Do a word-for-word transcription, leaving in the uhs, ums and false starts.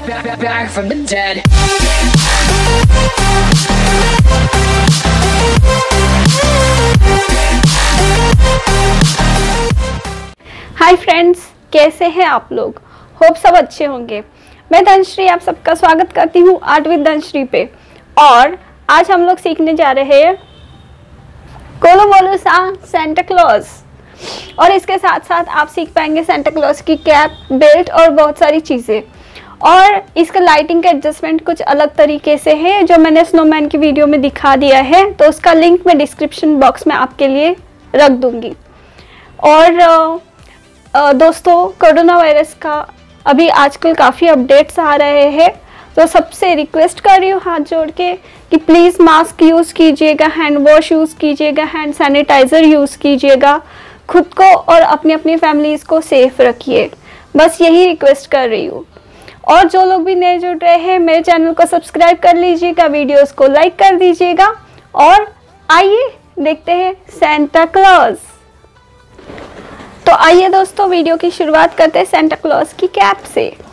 back, back from the dead. Hi friends, कैसे हैं आप लोग? होप सब अच्छे होंगे। मैं धनश्री आप सबका स्वागत करती हूँ आर्ट विद धनश्री पे। और आज हम लोग सीखने जा रहे हैं कोलो बोलो सा सेंटा क्लॉज। और इसके साथ साथ आप सीख पाएंगे सेंटा क्लॉज की कैप, बेल्ट और बहुत सारी चीज़ें। और इसका लाइटिंग का एडजस्टमेंट कुछ अलग तरीके से है जो मैंने स्नोमैन की वीडियो में दिखा दिया है, तो उसका लिंक मैं डिस्क्रिप्शन बॉक्स में आपके लिए रख दूँगी। और दोस्तों, कोरोना वायरस का अभी आजकल काफ़ी अपडेट्स आ रहे हैं, तो सबसे रिक्वेस्ट कर रही हूँ हाथ जोड़ के कि प्लीज़ मास्क यूज़ कीजिएगा, हैंड वॉश यूज़ कीजिएगा, हैंड सैनिटाइज़र यूज़ कीजिएगा, खुद को और अपनी अपनी फैमिलीज़ को सेफ रखिए। बस यही रिक्वेस्ट कर रही हूँ। और जो लोग भी नए जुड़ रहे हैं, मेरे चैनल को सब्सक्राइब कर लीजिएगा, वीडियोज़ को लाइक कर दीजिएगा। और आइए देखते हैं सेंटा क्लॉज। तो आइए दोस्तों, वीडियो की शुरुआत करते हैं सेंटा क्लॉज की कैप से।